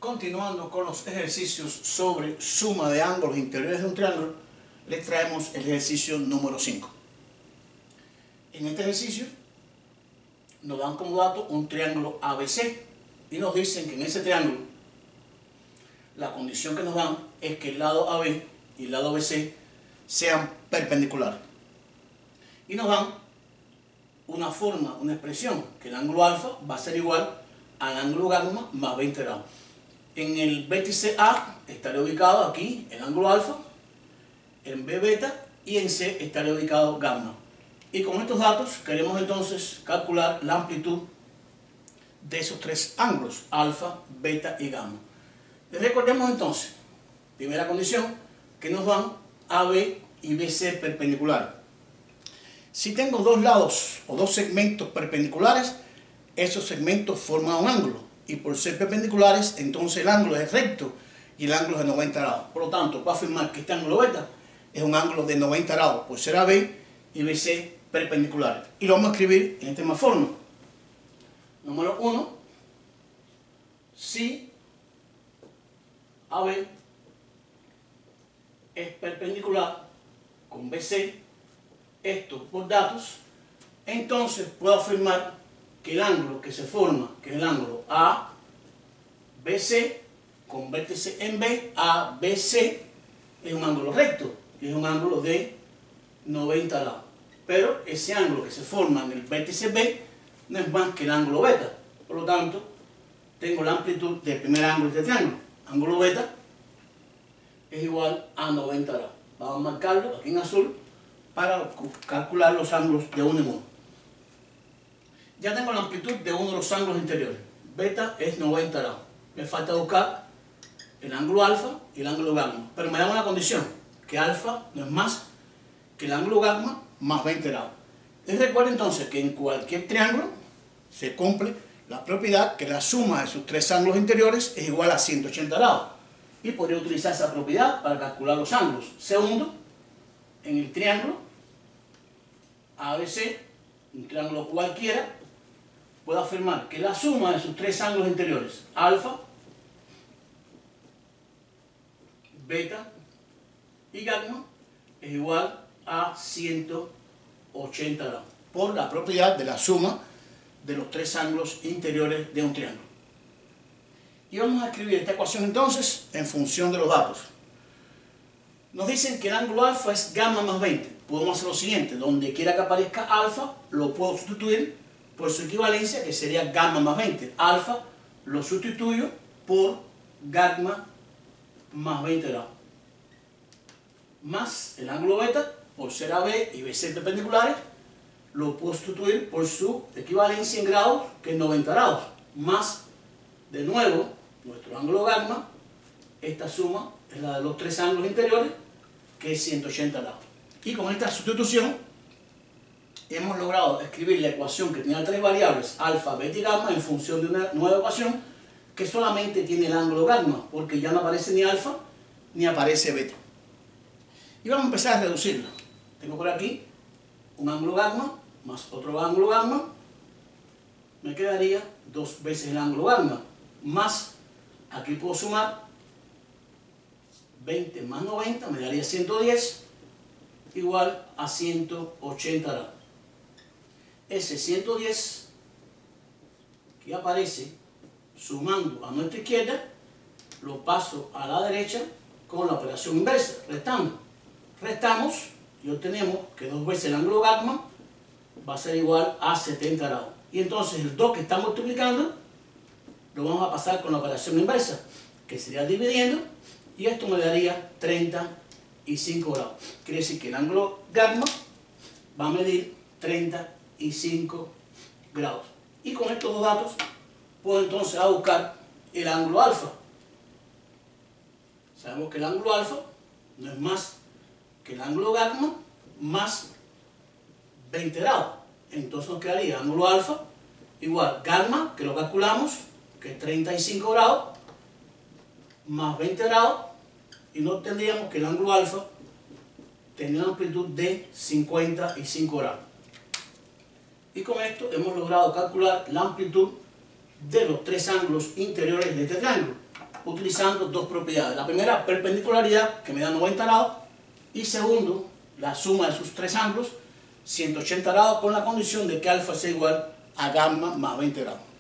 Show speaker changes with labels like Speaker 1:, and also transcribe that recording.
Speaker 1: Continuando con los ejercicios sobre suma de ángulos interiores de un triángulo, les traemos el ejercicio número 5. En este ejercicio nos dan como dato un triángulo ABC y nos dicen que en ese triángulo la condición que nos dan es que el lado AB y el lado BC sean perpendiculares. Y nos dan una forma, una expresión, que el ángulo alfa va a ser igual al ángulo gamma más 20 grados. En el vértice A estaría ubicado aquí el ángulo alfa, en B beta y en C estaría ubicado gamma. Y con estos datos queremos entonces calcular la amplitud de esos tres ángulos, alfa, beta y gamma. Recordemos entonces, primera condición, que nos dan AB y BC perpendiculares. Si tengo dos lados o dos segmentos perpendiculares, esos segmentos forman un ángulo. Y por ser perpendiculares, entonces el ángulo es recto y el ángulo es de 90 grados. Por lo tanto, puedo afirmar que este ángulo beta es un ángulo de 90 grados por ser AB y BC perpendiculares. Y lo vamos a escribir en esta misma forma. Número 1, si AB es perpendicular con BC, esto por datos, entonces puedo afirmar que el ángulo que se forma, que es el ángulo ABC con vértice en B, ABC, es un ángulo recto y es un ángulo de 90 grados. Pero ese ángulo que se forma en el vértice B no es más que el ángulo beta. Por lo tanto, tengo la amplitud del primer ángulo de este triángulo. Ángulo beta es igual a 90 grados. Vamos a marcarlo aquí en azul para calcular los ángulos de uno en uno. Ya tengo la amplitud de uno de los ángulos interiores. Beta es 90 grados. Me falta buscar el ángulo alfa y el ángulo gamma. Pero me da una condición, que alfa no es más que el ángulo gamma más 20 grados. Y recuerden entonces que en cualquier triángulo se cumple la propiedad que la suma de sus tres ángulos interiores es igual a 180 grados. Y podría utilizar esa propiedad para calcular los ángulos. Segundo, en el triángulo ABC, un triángulo cualquiera, puedo afirmar que la suma de sus tres ángulos interiores, alfa, beta y gamma, es igual a 180 grados, por la propiedad de la suma de los tres ángulos interiores de un triángulo. Y vamos a escribir esta ecuación entonces en función de los datos. Nos dicen que el ángulo alfa es gamma más 20. Podemos hacer lo siguiente, donde quiera que aparezca alfa, lo puedo sustituir por su equivalencia, que sería gamma más 20. Alfa lo sustituyo por gamma más 20 grados. Más el ángulo beta, por ser AB y BC perpendiculares, lo puedo sustituir por su equivalencia en grados, que es 90 grados. Más, de nuevo, nuestro ángulo gamma, esta suma es la de los tres ángulos interiores, que es 180 grados. Y con esta sustitución hemos logrado escribir la ecuación que tenía tres variables, alfa, beta y gamma, en función de una nueva ecuación que solamente tiene el ángulo gamma, porque ya no aparece ni alfa ni aparece beta. Y vamos a empezar a reducirlo. Tengo por aquí un ángulo gamma más otro ángulo gamma. Me quedaría dos veces el ángulo gamma, más, aquí puedo sumar 20 más 90, me daría 110, igual a 180 grados. Ese 110 que aparece sumando a nuestra izquierda, lo paso a la derecha con la operación inversa, restando. Restamos y obtenemos que dos veces el ángulo gamma va a ser igual a 70 grados. Y entonces el 2 que está multiplicando lo vamos a pasar con la operación inversa, que sería dividiendo, y esto me daría 35 grados. Quiere decir que el ángulo gamma va a medir 35 grados. Y con estos dos datos puedo entonces a buscar el ángulo alfa. Sabemos que el ángulo alfa no es más que el ángulo gamma más 20 grados. Entonces nos quedaría el ángulo alfa igual gamma, que lo calculamos, que es 35 grados, más 20 grados, y no tendríamos que el ángulo alfa tenía una amplitud de 55 grados. Y con esto hemos logrado calcular la amplitud de los tres ángulos interiores de este triángulo. utilizando dos propiedades. La primera, perpendicularidad, que me da 90 grados, y segundo, la suma de sus tres ángulos, 180 grados, con la condición de que alfa sea igual a gamma más 20 grados.